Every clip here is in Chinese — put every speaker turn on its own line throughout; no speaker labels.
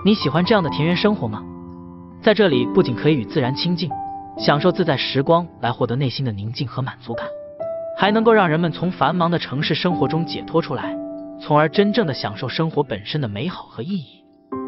你喜欢这样的田园生活吗？在这里不仅可以与自然亲近，享受自在时光来获得内心的宁静和满足感，还能够让人们从繁忙的城市生活中解脱出来，从而真正的享受生活本身的美好和意义。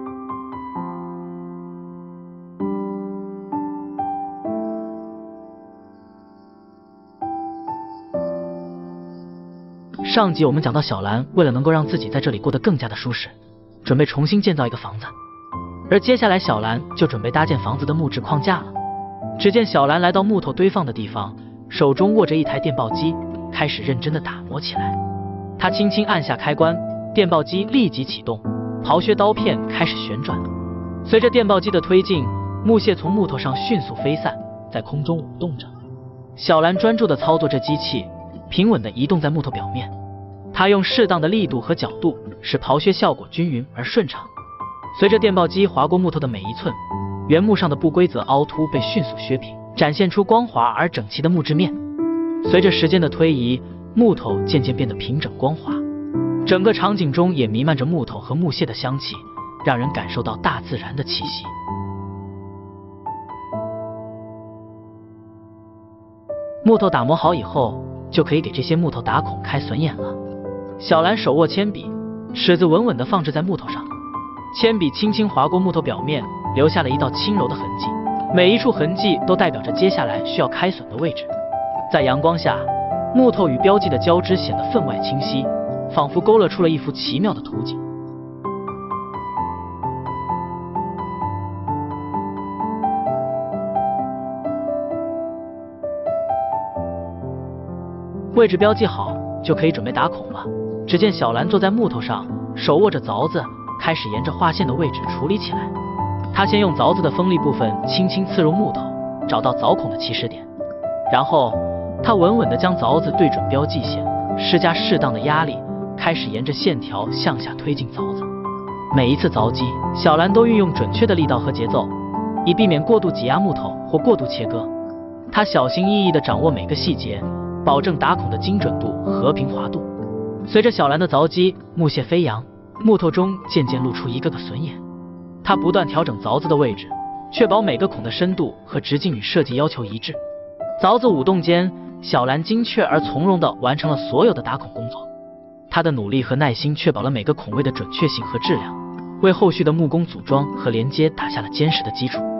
上集我们讲到，小兰为了能够让自己在这里过得更加的舒适，准备重新建造一个房子，而接下来小兰就准备搭建房子的木质框架了。只见小兰来到木头堆放的地方，手中握着一台电报机，开始认真的打磨起来。她轻轻按下开关，电报机立即启动，刨削刀片开始旋转。随着电报机的推进，木屑从木头上迅速飞散，在空中舞动着。小兰专注地操作着机器，平稳地移动在木头表面。她用适当的力度和角度，使刨削效果均匀而顺畅。随着电报机划过木头的每一寸，原木上的不规则凹凸被迅速削平，展现出光滑而整齐的木质面。随着时间的推移，木头渐渐变得平整光滑，整个场景中也弥漫着木头和木屑的香气，让人感受到大自然的气息。木头打磨好以后，就可以给这些木头打孔开榫眼了。小兰手握铅笔，尺子稳稳地放置在木头上，铅笔轻轻划过木头表面，留下了一道轻柔的痕迹。每一处痕迹都代表着接下来需要开榫的位置。在阳光下，木头与标记的交织显得分外清晰，仿佛勾勒出了一幅奇妙的图景。位置标记好，就可以准备打孔了。只见小兰坐在木头上，手握着凿子，开始沿着画线的位置处理起来。她先用凿子的锋利部分轻轻刺入木头，找到凿孔的起始点，然后她稳稳地将凿子对准标记线，施加适当的压力，开始沿着线条向下推进凿子。每一次凿击，小兰都运用准确的力道和节奏，以避免过度挤压木头或过度切割。她小心翼翼地掌握每个细节，保证打孔的精准度和平滑度。随着小兰的凿击，木屑飞扬，木头中渐渐露出一个个榫眼。她不断调整凿子的位置，确保每个孔的深度和直径与设计要求一致。凿子舞动间，小兰精确而从容地完成了所有的打孔工作。她的努力和耐心确保了每个孔位的准确性和质量，为后续的木工组装和连接打下了坚实的基础。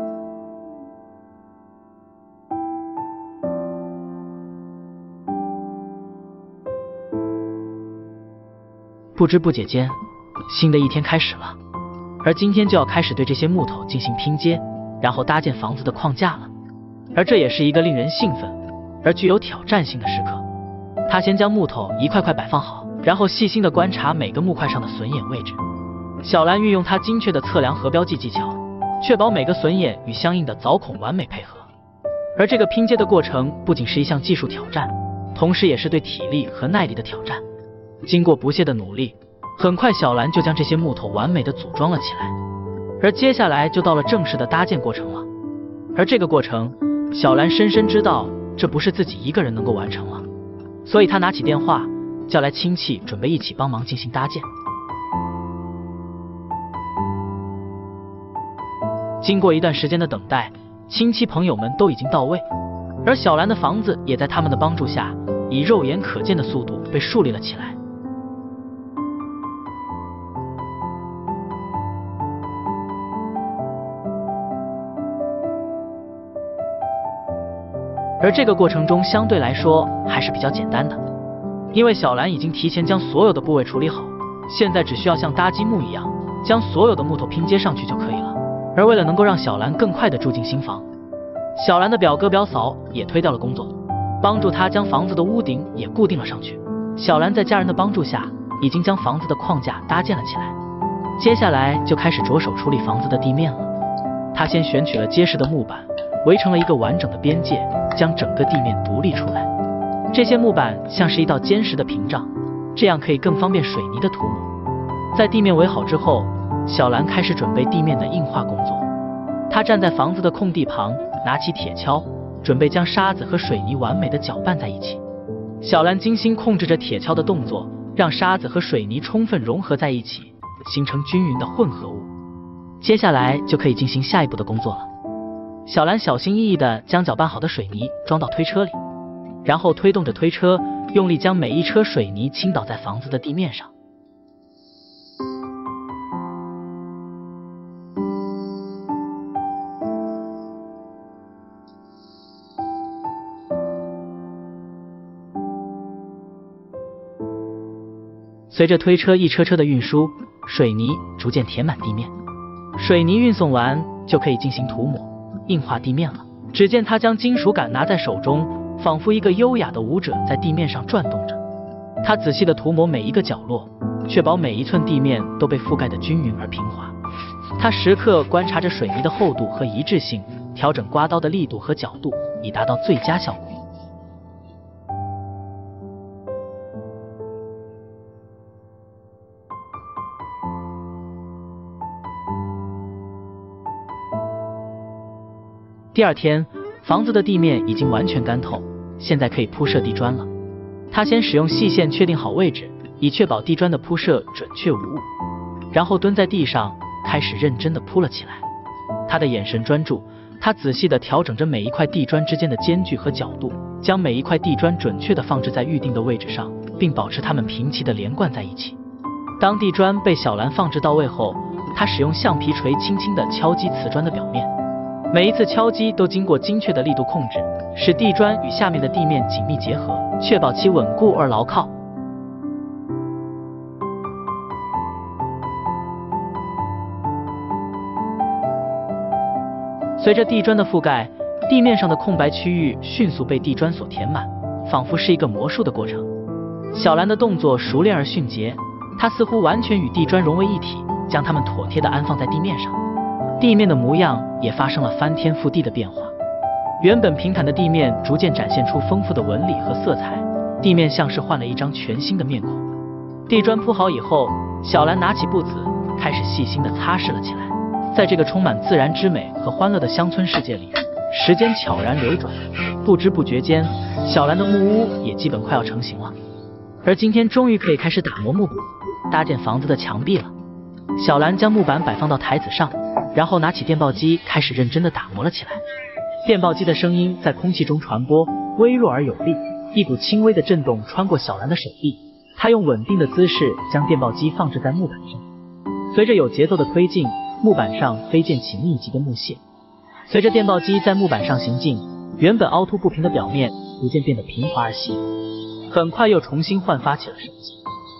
不知不觉间，新的一天开始了，而今天就要开始对这些木头进行拼接，然后搭建房子的框架了。而这也是一个令人兴奋而具有挑战性的时刻。他先将木头一块块摆放好，然后细心地观察每个木块上的榫眼位置。小兰运用她精确的测量和标记技巧，确保每个榫眼与相应的凿孔完美配合。而这个拼接的过程不仅是一项技术挑战，同时也是对体力和耐力的挑战。经过不懈的努力，很快小兰就将这些木头完美的组装了起来。而接下来就到了正式的搭建过程了。而这个过程，小兰深深知道这不是自己一个人能够完成了，所以她拿起电话叫来亲戚，准备一起帮忙进行搭建。经过一段时间的等待，亲戚朋友们都已经到位，而小兰的房子也在他们的帮助下，以肉眼可见的速度被树立了起来。而这个过程中相对来说还是比较简单的，因为小兰已经提前将所有的部位处理好，现在只需要像搭积木一样，将所有的木头拼接上去就可以了。而为了能够让小兰更快地住进新房，小兰的表哥表嫂也推掉了工作，帮助她将房子的屋顶也固定了上去。小兰在家人的帮助下，已经将房子的框架搭建了起来，接下来就开始着手处理房子的地面了。她先选取了结实的木板，围成了一个完整的边界，将整个地面独立出来。这些木板像是一道坚实的屏障，这样可以更方便水泥的涂抹。在地面围好之后，小兰开始准备地面的硬化工作。她站在房子的空地旁，拿起铁锹，准备将沙子和水泥完美的搅拌在一起。小兰精心控制着铁锹的动作，让沙子和水泥充分融合在一起，形成均匀的混合物。 接下来就可以进行下一步的工作了。小兰小心翼翼地将搅拌好的水泥装到推车里，然后推动着推车，用力将每一车水泥倾倒在房子的地面上。随着推车一车车的运输，水泥逐渐填满地面。水泥运送完，就可以进行涂抹、硬化地面了。只见他将金属杆拿在手中，仿佛一个优雅的舞者在地面上转动着。他仔细地涂抹每一个角落，确保每一寸地面都被覆盖得均匀而平滑。他时刻观察着水泥的厚度和一致性，调整刮刀的力度和角度，以达到最佳效果。第二天，房子的地面已经完全干透，现在可以铺设地砖了。他先使用细线确定好位置，以确保地砖的铺设准确无误，然后蹲在地上开始认真地铺了起来。他的眼神专注，他仔细地调整着每一块地砖之间的间距和角度，将每一块地砖准确地放置在预定的位置上，并保持它们平齐地连贯在一起。当地砖被小兰放置到位后，他使用橡皮锤轻轻地敲击瓷砖的表面。每一次敲击都经过精确的力度控制，使地砖与下面的地面紧密结合，确保其稳固而牢靠。随着地砖的覆盖，地面上的空白区域迅速被地砖所填满，仿佛是一个魔术的过程。小兰的动作熟练而迅捷，她似乎完全与地砖融为一体，将它们妥帖地安放在地面上。地面的模样也发生了翻天覆地的变化，原本平坦的地面逐渐展现出丰富的纹理和色彩，地面像是换了一张全新的面孔。地砖铺好以后，小兰拿起布子，开始细心地擦拭了起来。在这个充满自然之美和欢乐的乡村世界里，时间悄然流转，不知不觉间，小兰的木屋也基本快要成型了。而今天终于可以开始打磨木板，搭建房子的墙壁了。小兰将木板摆放到台子上，然后拿起电报机开始认真地打磨了起来。电报机的声音在空气中传播，微弱而有力，一股轻微的震动穿过小兰的手臂。她用稳定的姿势将电报机放置在木板上，随着有节奏的推进，木板上飞溅起密集的木屑。随着电报机在木板上行进，原本凹凸不平的表面逐渐变得平滑而细腻，很快又重新焕发起了生机。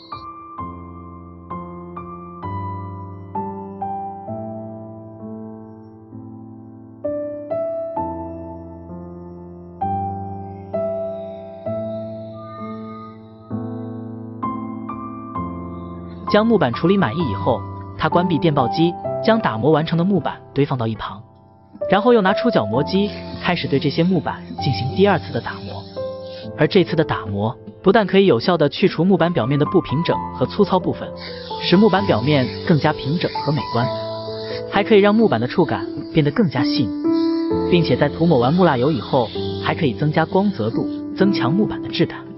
将木板处理满意以后，他关闭电报机，将打磨完成的木板堆放到一旁，然后又拿出角磨机，开始对这些木板进行第二次的打磨。而这次的打磨不但可以有效地去除木板表面的不平整和粗糙部分，使木板表面更加平整和美观，还可以让木板的触感变得更加细腻，并且在涂抹完木蜡油以后，还可以增加光泽度，增强木板的质感。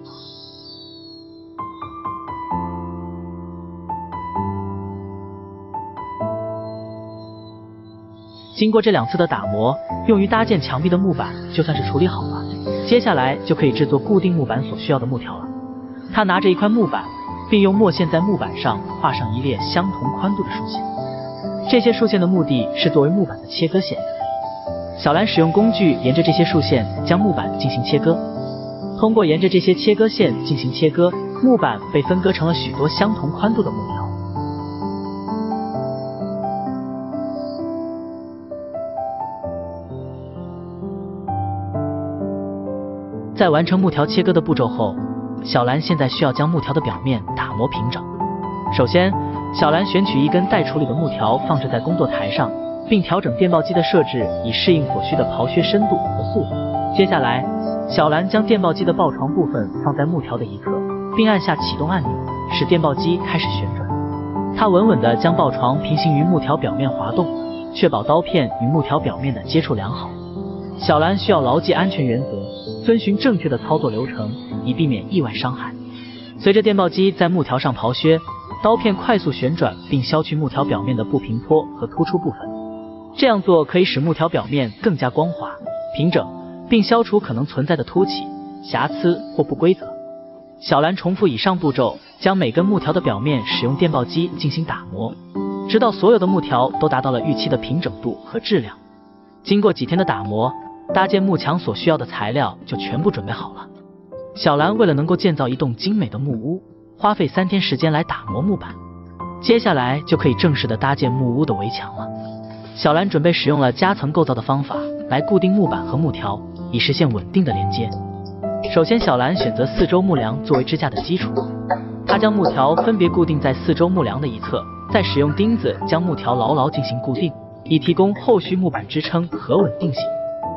经过这2次的打磨，用于搭建墙壁的木板就算是处理好了。接下来就可以制作固定木板所需要的木条了。他拿着一块木板，并用墨线在木板上画上一列相同宽度的竖线。这些竖线的目的是作为木板的切割线。小兰使用工具沿着这些竖线将木板进行切割。通过沿着这些切割线进行切割，木板被分割成了许多相同宽度的木条。在完成木条切割的步骤后，小兰现在需要将木条的表面打磨平整。首先，小兰选取一根待处理的木条放置在工作台上，并调整电报机的设置，以适应所需的刨削深度和速度。接下来，小兰将电报机的抱床部分放在木条的一侧，并按下启动按钮，使电报机开始旋转。她稳稳地将抱床平行于木条表面滑动，确保刀片与木条表面的接触良好。小兰需要牢记安全原则，遵循正确的操作流程，以避免意外伤害。随着电报机在木条上刨削， 刀片快速旋转，并削去木条表面的不平坡和突出部分。这样做可以使木条表面更加光滑、平整，并消除可能存在的凸起、瑕疵或不规则。小兰重复以上步骤，将每根木条的表面使用电报机进行打磨，直到所有的木条都达到了预期的平整度和质量。经过几天的打磨，搭建幕墙所需要的材料就全部准备好了。小兰为了能够建造一栋精美的木屋，花费3天时间来打磨木板，接下来就可以正式的搭建木屋的围墙了。小兰准备使用了夹层构造的方法来固定木板和木条，以实现稳定的连接。首先，小兰选择4周木梁作为支架的基础，她将木条分别固定在4周木梁的一侧，再使用钉子将木条牢牢进行固定，以提供后续木板支撑和稳定性。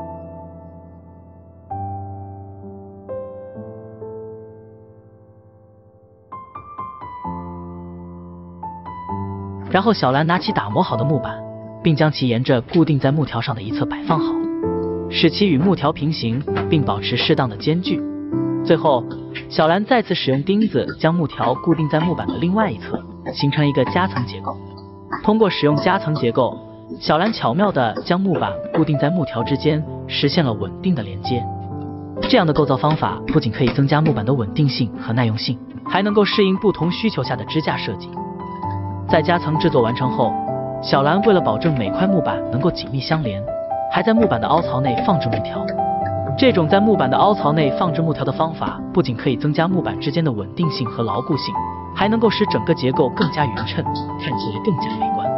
然后小兰拿起打磨好的木板，并将其沿着固定在木条上的一侧摆放好，使其与木条平行，并保持适当的间距。最后，小兰再次使用钉子将木条固定在木板的另外一侧，形成一个夹层结构。通过使用夹层结构，小兰巧妙地将木板固定在木条之间，实现了稳定的连接。这样的构造方法不仅可以增加木板的稳定性和耐用性，还能够适应不同需求下的支架设计。在夹层制作完成后，小兰为了保证每块木板能够紧密相连，还在木板的凹槽内放置木条。这种在木板的凹槽内放置木条的方法，不仅可以增加木板之间的稳定性和牢固性，还能够使整个结构更加匀称，看起来更加美观。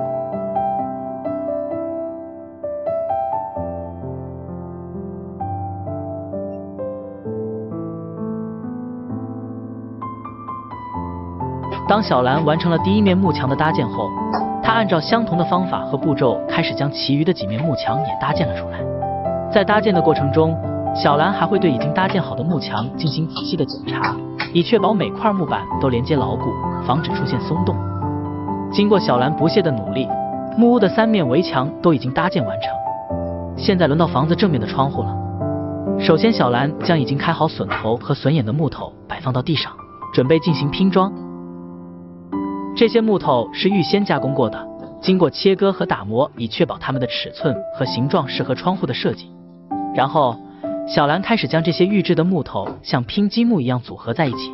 当小兰完成了第一面幕墙的搭建后，她按照相同的方法和步骤，开始将其余的几面幕墙也搭建了出来。在搭建的过程中，小兰还会对已经搭建好的幕墙进行仔细的检查，以确保每块木板都连接牢固，防止出现松动。经过小兰不懈的努力，木屋的3面围墙都已经搭建完成。现在轮到房子正面的窗户了。首先，小兰将已经开好榫头和榫眼的木头摆放到地上，准备进行拼装。这些木头是预先加工过的，经过切割和打磨，以确保它们的尺寸和形状适合窗户的设计。然后，小兰开始将这些预制的木头像拼积木一样组合在一起。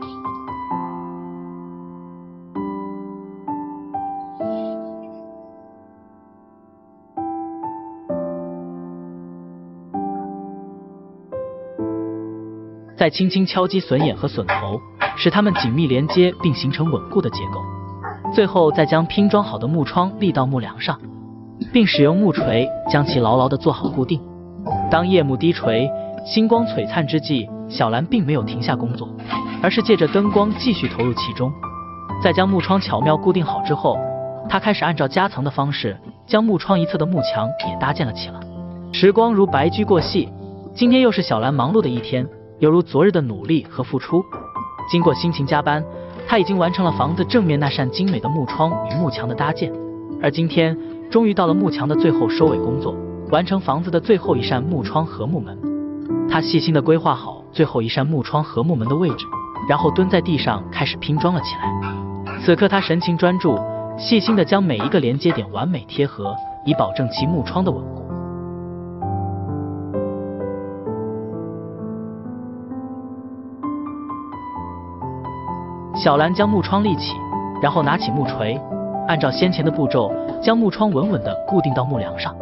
再轻轻敲击榫眼和榫头，使它们紧密连接并形成稳固的结构。最后再将拼装好的木窗立到木梁上，并使用木锤将其牢牢地做好固定。当夜幕低垂，星光璀璨之际，小兰并没有停下工作，而是借着灯光继续投入其中。在将木窗巧妙固定好之后，她开始按照夹层的方式，将木窗一侧的幕墙也搭建了起来。时光如白驹过隙，今天又是小兰忙碌的一天，犹如昨日的努力和付出。经过辛勤加班，他已经完成了房子正面那扇精美的木窗与幕墙的搭建，而今天终于到了幕墙的最后收尾工作，完成房子的最后一扇木窗和木门。他细心地规划好最后一扇木窗和木门的位置，然后蹲在地上开始拼装了起来。此刻他神情专注，细心地将每一个连接点完美贴合，以保证其木窗的稳固。小兰将木窗立起，然后拿起木锤，按照先前的步骤，将木窗稳稳地固定到木梁上。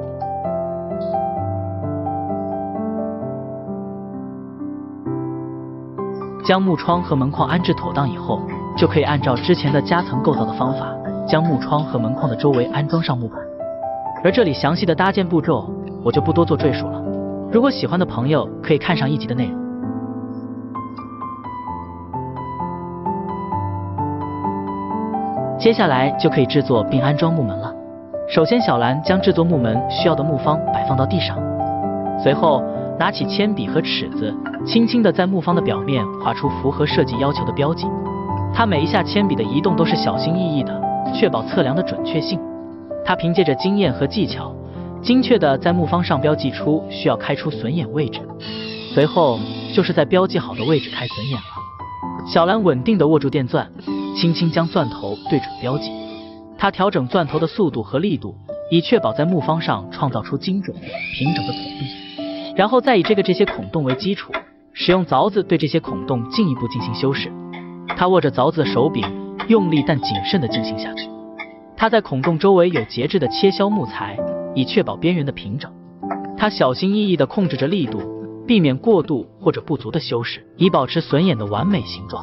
将木窗和门框安置妥当以后，就可以按照之前的夹层构造的方法，将木窗和门框的周围安装上木板。而这里详细的搭建步骤，我就不多做赘述了。如果喜欢的朋友，可以看上1集的内容。接下来就可以制作并安装木门了。首先，小兰将制作木门需要的木方摆放到地上，随后拿起铅笔和尺子，轻轻地在木方的表面画出符合设计要求的标记。她每一下铅笔的移动都是小心翼翼的，确保测量的准确性。她凭借着经验和技巧，精确地在木方上标记出需要开出榫眼位置，随后就是在标记好的位置开榫眼了。 小兰稳定地握住电钻，轻轻将钻头对准标记。她调整钻头的速度和力度，以确保在木方上创造出精准平整的孔洞。然后再以这些孔洞为基础，使用凿子对这些孔洞进一步进行修饰。她握着凿子的手柄，用力但谨慎地进行下去。她在孔洞周围有节制地切削木材，以确保边缘的平整。她小心翼翼地控制着力度，避免过度或者不足的修饰，以保持笋眼的完美形状。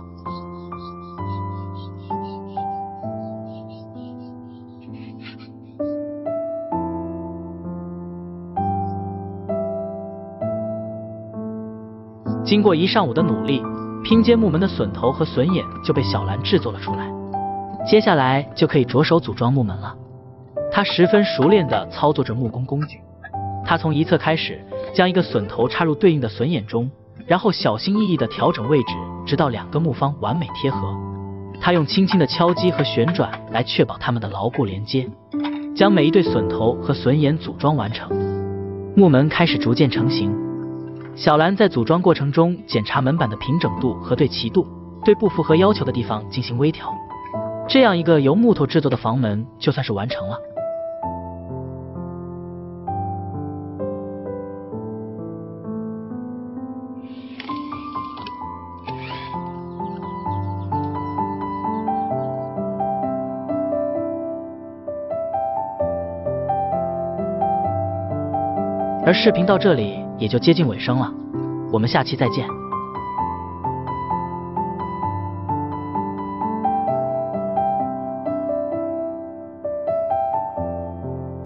经过一上午的努力，拼接木门的榫头和榫眼就被小兰制作了出来。接下来就可以着手组装木门了。她十分熟练地操作着木工工具。她从一侧开始，将一个榫头插入对应的榫眼中，然后小心翼翼地调整位置，直到两个木方完美贴合。她用轻轻的敲击和旋转来确保它们的牢固连接，将每一对榫头和榫眼组装完成。木门开始逐渐成型。小兰在组装过程中检查门板的平整度和对齐度，对不符合要求的地方进行微调。这样一个由木头制作的房门就算是完成了。而视频到这里也就接近尾声了，我们下期再见。